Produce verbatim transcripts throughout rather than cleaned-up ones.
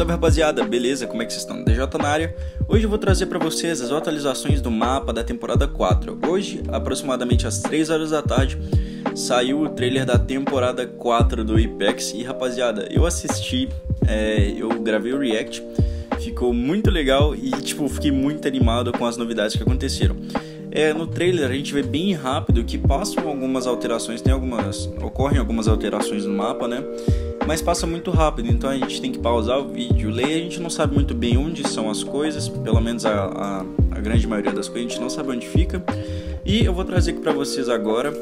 Salve rapaziada, beleza? Como é que vocês estão? D J na área. Hoje eu vou trazer para vocês as atualizações do mapa da temporada quatro. Hoje, aproximadamente às três horas da tarde, saiu o trailer da temporada quatro do Apex. E rapaziada, eu assisti, é, eu gravei o react, ficou muito legal e tipo, fiquei muito animado com as novidades que aconteceram. É, no trailer a gente vê bem rápido que passam algumas alterações, tem algumas, ocorrem algumas alterações no mapa, né? Mas passa muito rápido, então a gente tem que pausar o vídeo, ler, a gente não sabe muito bem onde são as coisas, pelo menos a, a, a grande maioria das coisas a gente não sabe onde fica. E eu vou trazer aqui pra vocês agora,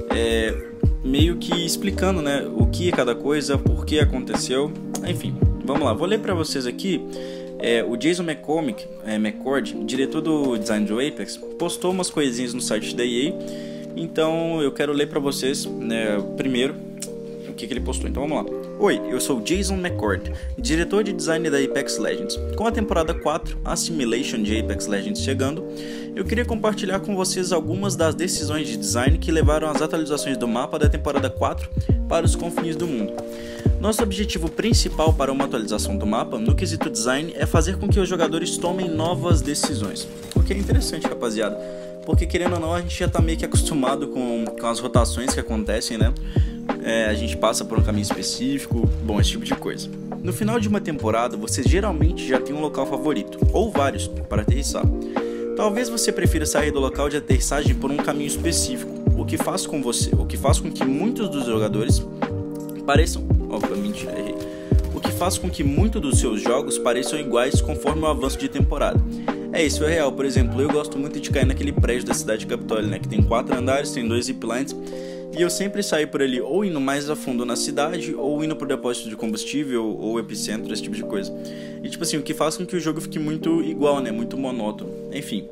é, meio que explicando, né, o que é cada coisa, por que aconteceu, enfim, vamos lá, vou ler pra vocês aqui. É, o Jason McCormick, é, McCord, diretor do design do Apex, postou umas coisinhas no site da E A, então eu quero ler pra vocês, né, primeiro o que, que ele postou, então vamos lá. Oi, eu sou Jason McCord, diretor de design da Apex Legends. Com a temporada quatro, a Simulation de Apex Legends chegando, eu queria compartilhar com vocês algumas das decisões de design que levaram às atualizações do mapa da temporada quatro para os confins do mundo. Nosso objetivo principal para uma atualização do mapa, no quesito design, é fazer com que os jogadores tomem novas decisões. O que é interessante, rapaziada, porque querendo ou não, a gente já está meio que acostumado com, com as rotações que acontecem, né? É, a gente passa por um caminho específico, bom, esse tipo de coisa. No final de uma temporada, você geralmente já tem um local favorito, ou vários, para aterrissar. Talvez você prefira sair do local de aterrissagem por um caminho específico, o que faz com você, o que faz com que muitos dos jogadores pareçam, obviamente, errei. O que faz com que muitos dos seus jogos pareçam iguais conforme o avanço de temporada. É, isso é real. Por exemplo, eu gosto muito de cair naquele prédio da cidade de Capitólio, né, que tem quatro andares, tem dois ziplines. E eu sempre saio por ali ou indo mais a fundo na cidade, ou indo pro depósito de combustível, ou epicentro, esse tipo de coisa. E tipo assim, o que faz com que o jogo fique muito igual, né? Muito monótono. Enfim.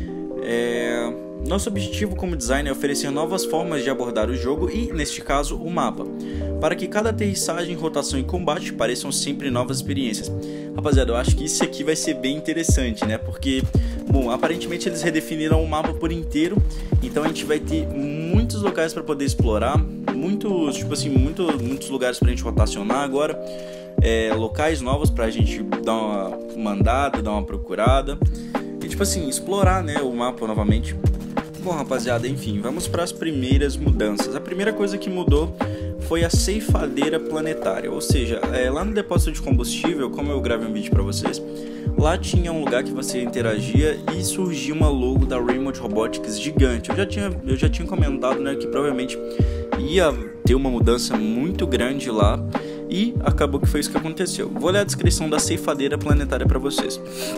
É... Nosso objetivo como design é oferecer novas formas de abordar o jogo e, neste caso, o mapa, para que cada aterrissagem, rotação e combate pareçam sempre novas experiências. Rapaziada, eu acho que isso aqui vai ser bem interessante, né? Porque, bom, aparentemente eles redefiniram o mapa por inteiro, então a gente vai ter muitos locais para poder explorar, muitos, tipo assim, muito, muitos lugares pra gente rotacionar agora, é, locais novos pra gente dar uma, uma andada, dar uma procurada e, tipo assim, explorar, né, o mapa novamente. Bom, rapaziada, enfim, vamos para as primeiras mudanças. A primeira coisa que mudou foi a ceifadeira planetária, ou seja, é, lá no depósito de combustível, como eu gravei um vídeo para vocês, lá tinha um lugar que você interagia e surgia uma logo da Raymond Robotics gigante. Eu já tinha, eu já tinha comentado, né, que provavelmente ia ter uma mudança muito grande lá e acabou que foi isso que aconteceu. Vou ler a descrição da ceifadeira planetária para vocês.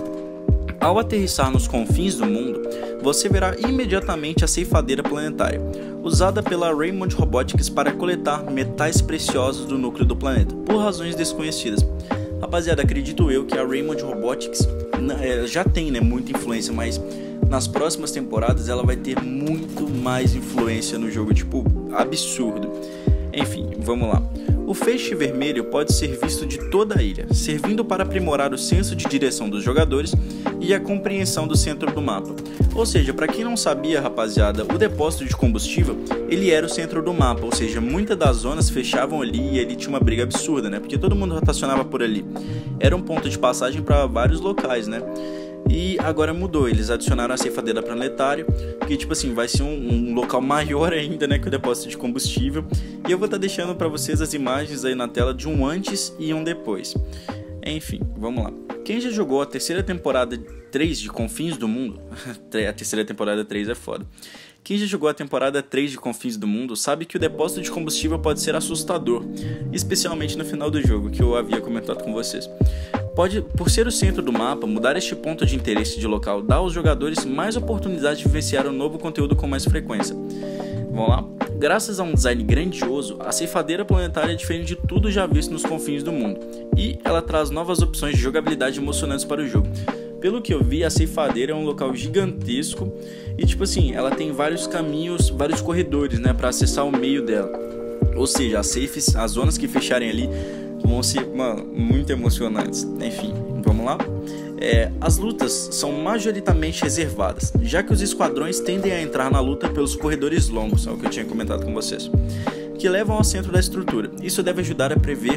Ao aterrissar nos confins do mundo, você verá imediatamente a ceifadeira planetária, usada pela Raymond Robotics para coletar metais preciosos do núcleo do planeta, por razões desconhecidas. Rapaziada, acredito eu que a Raymond Robotics já tem, né, muita influência, mas nas próximas temporadas ela vai ter muito mais influência no jogo, tipo, absurdo. Enfim, vamos lá. O feixe vermelho pode ser visto de toda a ilha, servindo para aprimorar o senso de direção dos jogadores e a compreensão do centro do mapa. Ou seja, para quem não sabia, rapaziada, o depósito de combustível, ele era o centro do mapa, ou seja, muitas das zonas fechavam ali e ali tinha uma briga absurda, né? Porque todo mundo rotacionava por ali. Era um ponto de passagem para vários locais, né? E agora mudou, eles adicionaram a ceifadeira planetária, que tipo assim, vai ser um, um local maior ainda, né, que o depósito de combustível. E eu vou estar deixando para vocês as imagens aí na tela de um antes e um depois. Enfim, vamos lá. Quem já jogou a terceira temporada três de Confins do Mundo, a terceira temporada três é foda. Quem já jogou a temporada três de Confins do Mundo sabe que o depósito de combustível pode ser assustador, especialmente no final do jogo, que eu havia comentado com vocês. Pode, por ser o centro do mapa, mudar este ponto de interesse de local dá aos jogadores mais oportunidade de vivenciar um novo conteúdo com mais frequência. Vamos lá? Graças a um design grandioso, a ceifadeira planetária é diferente de tudo já visto nos confins do mundo, e ela traz novas opções de jogabilidade emocionantes para o jogo. Pelo que eu vi, a ceifadeira é um local gigantesco e, tipo assim, ela tem vários caminhos, vários corredores, né, para acessar o meio dela. Ou seja, as safes, as zonas que fecharem ali vão ser, mano, muito emocionantes. Enfim, vamos lá? É, as lutas são majoritariamente reservadas, já que os esquadrões tendem a entrar na luta pelos corredores longos, é o que eu tinha comentado com vocês, que levam ao centro da estrutura. Isso deve ajudar a prever o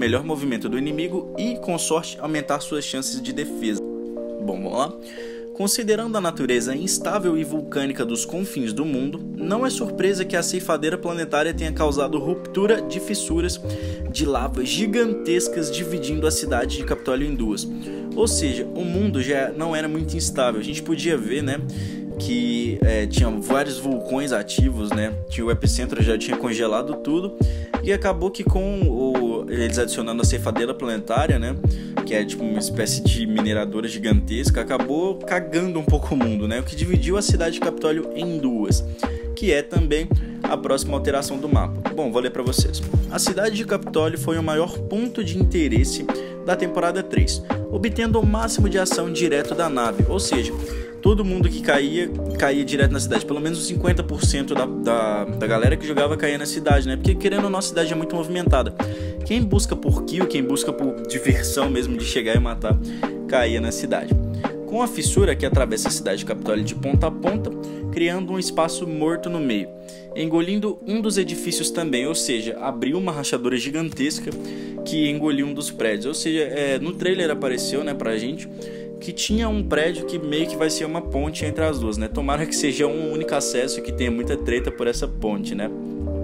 melhor movimento do inimigo e, com sorte, aumentar suas chances de defesa. Bom, vamos lá? Considerando a natureza instável e vulcânica dos confins do mundo, não é surpresa que a ceifadeira planetária tenha causado ruptura de fissuras de lava gigantescas dividindo a cidade de Capitólio em duas. Ou seja, o mundo já não era muito instável. A gente podia ver, né, que é, tinha vários vulcões ativos, né? Tinha o epicentro, já tinha congelado tudo, e acabou que com o, eles adicionando a ceifadeira planetária, né, que é tipo uma espécie de mineradora gigantesca, acabou cagando um pouco o mundo, né? O que dividiu a cidade de Capitólio em duas, que é também a próxima alteração do mapa. Bom, vou ler para vocês. A cidade de Capitólio foi o maior ponto de interesse da temporada três, obtendo o máximo de ação direto da nave, ou seja, todo mundo que caía, caía direto na cidade. Pelo menos cinquenta por cento da, da, da galera que jogava caía na cidade, né? Porque, querendo ou não, a cidade é muito movimentada. Quem busca por kill, quem busca por diversão mesmo de chegar e matar, caía na cidade. Com a fissura que atravessa a cidade de Capitólio de ponta a ponta, criando um espaço morto no meio, engolindo um dos edifícios também, ou seja, abriu uma rachadura gigantesca que engoliu um dos prédios. Ou seja, é, no trailer apareceu, né, pra gente, que tinha um prédio que meio que vai ser uma ponte entre as duas, né? Tomara que seja um único acesso e que tenha muita treta por essa ponte, né?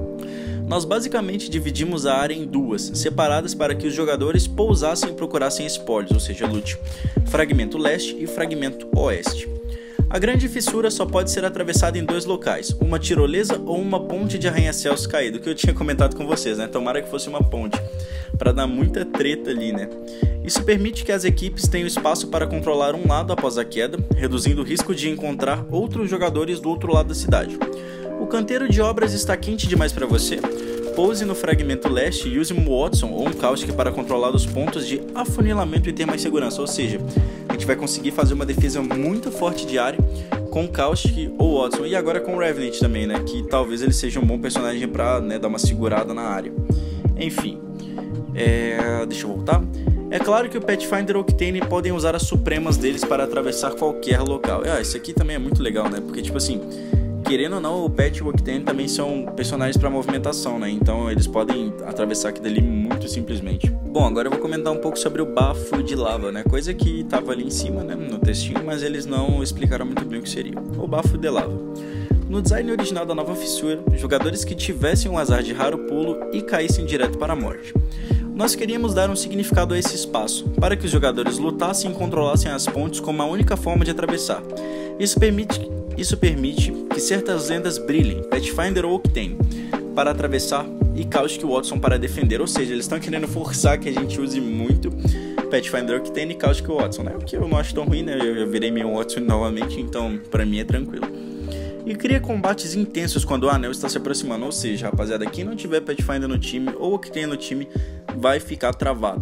Nós basicamente dividimos a área em duas, separadas para que os jogadores pousassem e procurassem espólios, ou seja, loot. Fragmento leste e fragmento oeste. A grande fissura só pode ser atravessada em dois locais, uma tirolesa ou uma ponte de arranha-céus caído, que eu tinha comentado com vocês, né? Tomara que fosse uma ponte, para dar muita treta ali, né? Isso permite que as equipes tenham espaço para controlar um lado após a queda, reduzindo o risco de encontrar outros jogadores do outro lado da cidade. O canteiro de obras está quente demais para você? Pouse no fragmento leste e use um Watson ou um Caustic para controlar os pontos de afunilamento e ter mais segurança, ou seja, a gente vai conseguir fazer uma defesa muito forte de área com Caustic ou Watson, e agora com o Revenant também, né, que talvez ele seja um bom personagem para, né, dar uma segurada na área. Enfim, é... deixa eu voltar. É claro que o Pathfinder e o Octane podem usar as supremas deles para atravessar qualquer local. Ah, isso aqui também é muito legal, né? Porque, tipo assim, querendo ou não, o Path e o Octane também são personagens para movimentação, né? Então eles podem atravessar aqui dali muito simplesmente. Bom, agora eu vou comentar um pouco sobre o bafo de lava, né? Coisa que estava ali em cima, né, no textinho, mas eles não explicaram muito bem o que seria. O bafo de lava. No design original da nova fissura, jogadores que tivessem um azar de raro pulo e caíssem direto para a morte. Nós queríamos dar um significado a esse espaço, para que os jogadores lutassem e controlassem as pontes como a única forma de atravessar. Isso permite, isso permite que certas lendas brilhem, Pathfinder ou Octane, para atravessar e Caustic Watson para defender, ou seja, eles estão querendo forçar que a gente use muito Pathfinder, Octane e Caustic Watson, né? O que eu não acho tão ruim, né? Eu já virei meu Watson novamente, então para mim é tranquilo. E cria combates intensos quando o anel está se aproximando, ou seja, rapaziada, quem não tiver Pathfinder no time ou Octane no time vai ficar travado,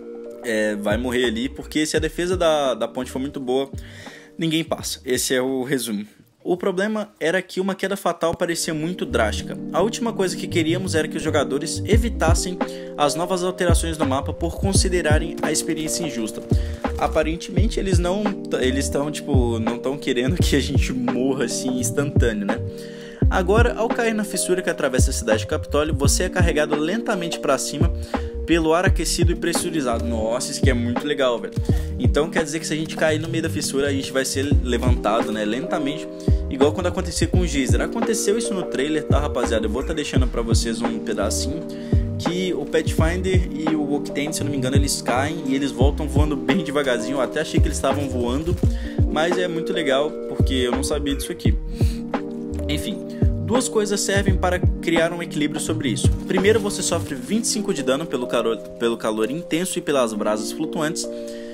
é, vai morrer ali, porque se a defesa da, da ponte for muito boa, ninguém passa. Esse é o resumo. O problema era que uma queda fatal parecia muito drástica. A última coisa que queríamos era que os jogadores evitassem as novas alterações no mapa por considerarem a experiência injusta. Aparentemente eles não eles estão tipo não estão querendo que a gente morra assim instantâneo, né? Agora, ao cair na fissura que atravessa a cidade de Capitólio, você é carregado lentamente para cima pelo ar aquecido e pressurizado. Nossa, isso aqui é muito legal, velho. Então quer dizer que se a gente cair no meio da fissura, a gente vai ser levantado, né, lentamente, igual quando acontecia com o Geyser. Aconteceu isso no trailer, tá, rapaziada? Eu vou estar tá deixando pra vocês um pedacinho que o Pathfinder e o Octane, se eu não me engano, eles caem e eles voltam voando bem devagarzinho. Eu até achei que eles estavam voando, mas é muito legal porque eu não sabia disso aqui. Enfim, duas coisas servem para criar um equilíbrio sobre isso. Primeiro, você sofre vinte e cinco de dano pelo calor, pelo calor intenso e pelas brasas flutuantes.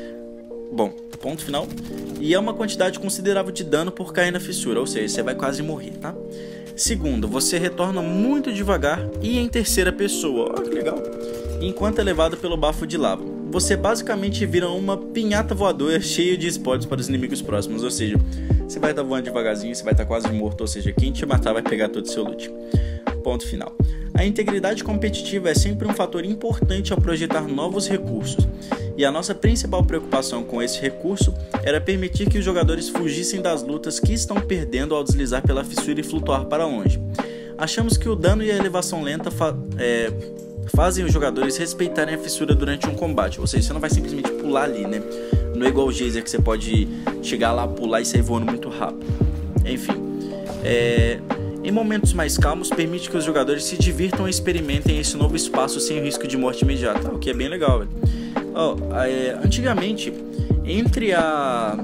Bom, ponto final. E é uma quantidade considerável de dano por cair na fissura, ou seja, você vai quase morrer, tá? Segundo, você retorna muito devagar e em terceira pessoa, olha que legal, enquanto é levado pelo bafo de lava. Você basicamente vira uma pinhata voadora cheia de spoilers para os inimigos próximos, ou seja, você vai estar voando devagarzinho, você vai estar quase morto, ou seja, quem te matar vai pegar todo o seu loot. Ponto final. A integridade competitiva é sempre um fator importante ao projetar novos recursos, e a nossa principal preocupação com esse recurso era permitir que os jogadores fugissem das lutas que estão perdendo ao deslizar pela fissura e flutuar para longe. Achamos que o dano e a elevação lenta fa- é, fazem os jogadores respeitarem a fissura durante um combate. Ou seja, você não vai simplesmente pular ali, né? Não é igual o Geyser que você pode chegar lá, pular e sair voando muito rápido. Enfim, é... em momentos mais calmos, permite que os jogadores se divirtam e experimentem esse novo espaço sem risco de morte imediata, o que é bem legal, velho. Oh, é... Antigamente, entre a...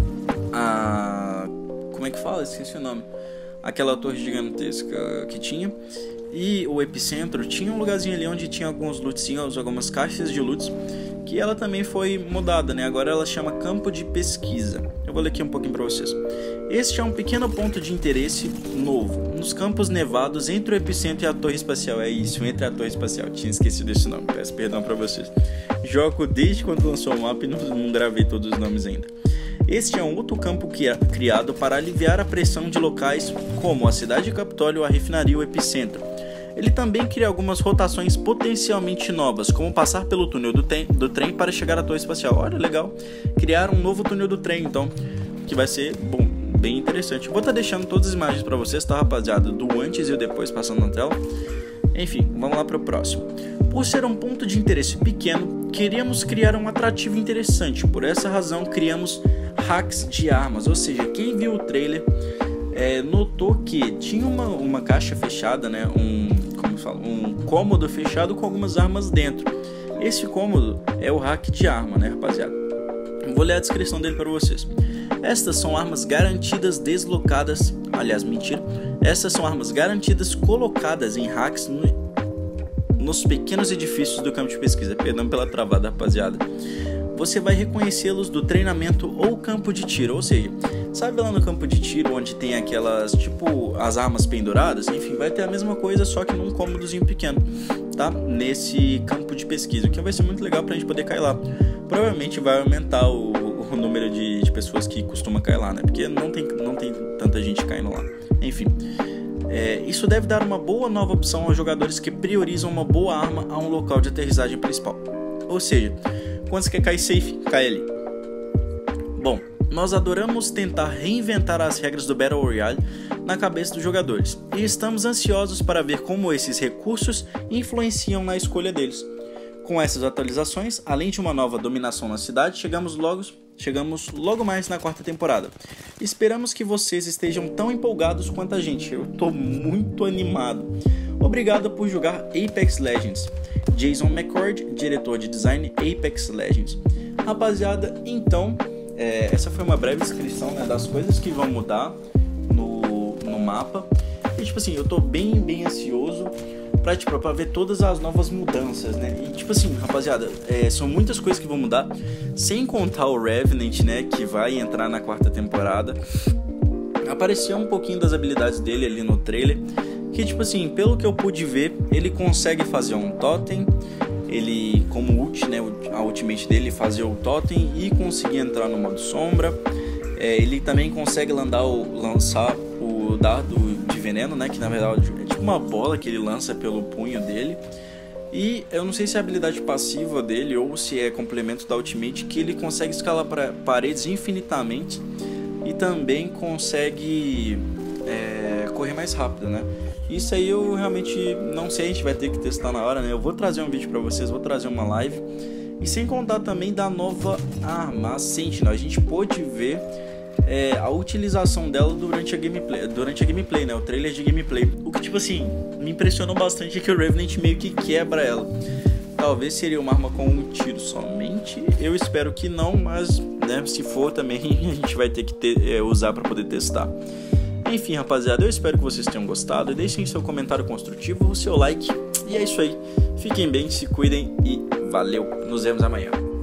a... como é que fala? Esqueci o nome. Aquela torre gigantesca que tinha e o epicentro, tinha um lugarzinho ali onde tinha alguns lootzinhos, algumas caixas de loots, que ela também foi mudada, né? Agora ela chama campo de pesquisa. Eu vou ler aqui um pouquinho para vocês. Este é um pequeno ponto de interesse novo nos campos nevados entre o epicentro e a torre espacial. É isso, entre a torre espacial. Tinha esquecido esse nome, peço perdão para vocês. Jogo desde quando lançou o mapa e não, não gravei todos os nomes ainda. Este é um outro campo criado para aliviar a pressão de locais como a cidade de Capitólio, a refinaria e o epicentro. Ele também cria algumas rotações potencialmente novas, como passar pelo túnel do, do trem para chegar à torre espacial. Olha, legal. Criar um novo túnel do trem, então, que vai ser bom, bem interessante. Vou estar deixando todas as imagens para vocês, tá, rapaziada? Do antes e o depois passando na tela. Enfim, vamos lá para o próximo. Por ser um ponto de interesse pequeno, queríamos criar um atrativo interessante. Por essa razão, criamos hacks de armas. Ou seja, quem viu o trailer é, notou que tinha uma, uma caixa fechada, né? Um, como fala, um cômodo fechado com algumas armas dentro. Esse cômodo é o hack de arma, né, rapaziada? Vou ler a descrição dele para vocês. Estas são armas garantidas deslocadas. Aliás, mentira. Essas são armas garantidas colocadas em hacks no, nos pequenos edifícios do campo de pesquisa. Perdão pela travada, rapaziada. Você vai reconhecê-los do treinamento ou campo de tiro. Ou seja, sabe lá no campo de tiro onde tem aquelas, tipo, as armas penduradas? Enfim, vai ter a mesma coisa, só que num cômodozinho pequeno, tá? Nesse campo de pesquisa, o que vai ser muito legal pra gente poder cair lá. Provavelmente vai aumentar o, o número de, de pessoas que costumam cair lá, né? Porque não tem, não tem tanta gente caindo lá. Enfim, é, isso deve dar uma boa nova opção aos jogadores que priorizam uma boa arma a um local de aterrissagem principal. Ou seja, quando você quer cair safe, cai ali. Bom, nós adoramos tentar reinventar as regras do Battle Royale na cabeça dos jogadores e estamos ansiosos para ver como esses recursos influenciam na escolha deles. Com essas atualizações, além de uma nova dominação na cidade, chegamos logo, chegamos logo mais na quarta temporada. Esperamos que vocês estejam tão empolgados quanto a gente. Eu estou muito animado. Obrigado por jogar Apex Legends. Jason McCord, diretor de design Apex Legends. Rapaziada, então, é, essa foi uma breve descrição, né, das coisas que vão mudar no, no mapa. E tipo assim, eu tô bem, bem ansioso pra, tipo, pra ver todas as novas mudanças, né? E tipo assim, rapaziada, é, são muitas coisas que vão mudar, sem contar o Revenant, né, que vai entrar na quarta temporada. Apareceu um pouquinho das habilidades dele ali no trailer, que tipo assim, pelo que eu pude ver, ele consegue fazer um totem, ele como ult, né, a ultimate dele, fazer o totem e conseguir entrar no modo sombra. É, ele também consegue landar o, lançar o dardo de veneno, né, que na verdade é tipo uma bola que ele lança pelo punho dele. E eu não sei se é a habilidade passiva dele ou se é complemento da ultimate, que ele consegue escalar para paredes infinitamente e também consegue é, correr mais rápido, né? Isso aí eu realmente não sei, a gente vai ter que testar na hora, né? Eu vou trazer um vídeo pra vocês, vou trazer uma live. E sem contar também da nova arma, a Sentinel. A gente pôde ver é, a utilização dela durante a gameplay, durante a gameplay, né? O trailer de gameplay. O que, tipo assim, me impressionou bastante é que o Revenant meio que quebra ela. Talvez seria uma arma com um tiro somente. Eu espero que não, mas, né, se for também a gente vai ter que ter, é, usar pra poder testar. Enfim, rapaziada, eu espero que vocês tenham gostado. Deixem seu comentário construtivo, o seu like. E é isso aí. Fiquem bem, se cuidem e valeu. Nos vemos amanhã.